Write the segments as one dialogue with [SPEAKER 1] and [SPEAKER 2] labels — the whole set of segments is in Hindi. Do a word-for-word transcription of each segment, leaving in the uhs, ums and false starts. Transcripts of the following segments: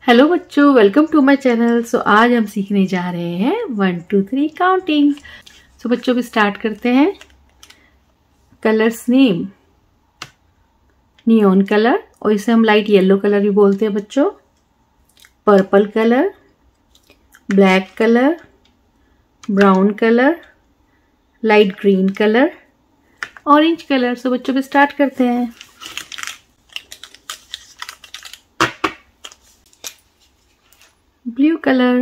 [SPEAKER 1] हेलो बच्चों, welcome to my channel. So आज हम सीखने जा रहे हैं one two three counting. So बच्चों भी स्टार्ट करते हैं। कलर्स नेम नियॉन कलर, और इसे हम लाइट येलो कलर भी बोलते हैं बच्चों। Purple colour, black colour, brown colour, light green colour, orange colour. So बच्चों भी स्टार्ट करते हैं। Blue colour,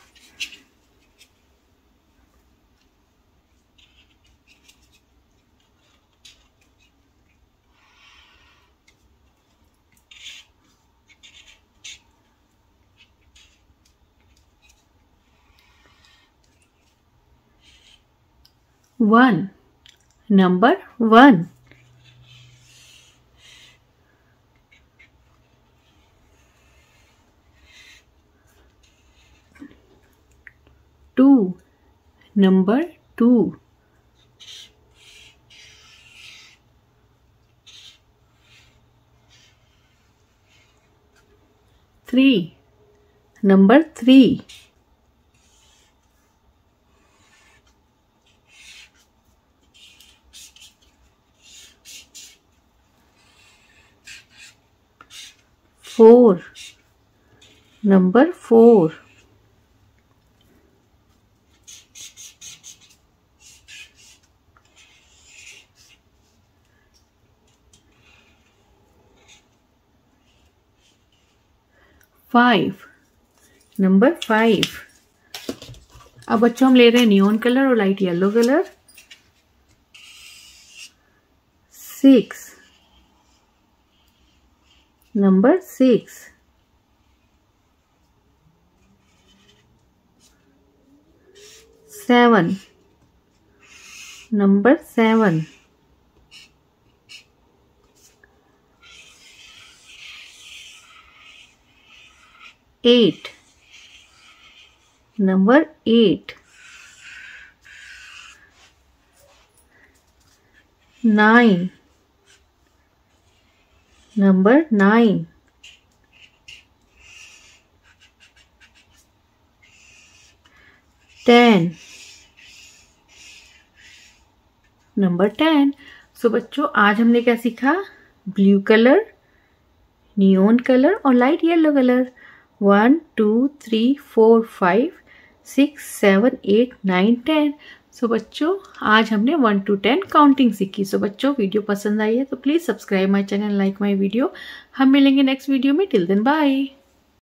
[SPEAKER 1] one, number one. Two, number two. Three, number three. Four, number four. Five, number five. अब बच्चों हम ले रहे हैं नियॉन कलर और light yellow colour. Six, number six. Seven, number seven. Eight, number eight. Nine, number nine. Ten, number ten. So बच्चों आज हमने क्या सीखा? ब्लू कलर, नियॉन कलर और light yellow colour. One two three four five six seven eight nine ten. So बच्चों आज हमने वन टू टेन काउंटिंग सीखी। सो बच्चों वीडियो पसंद आई है तो please subscribe my channel, like my video. हम मिलेंगे नेक्स्ट वीडियो में। Till then bye.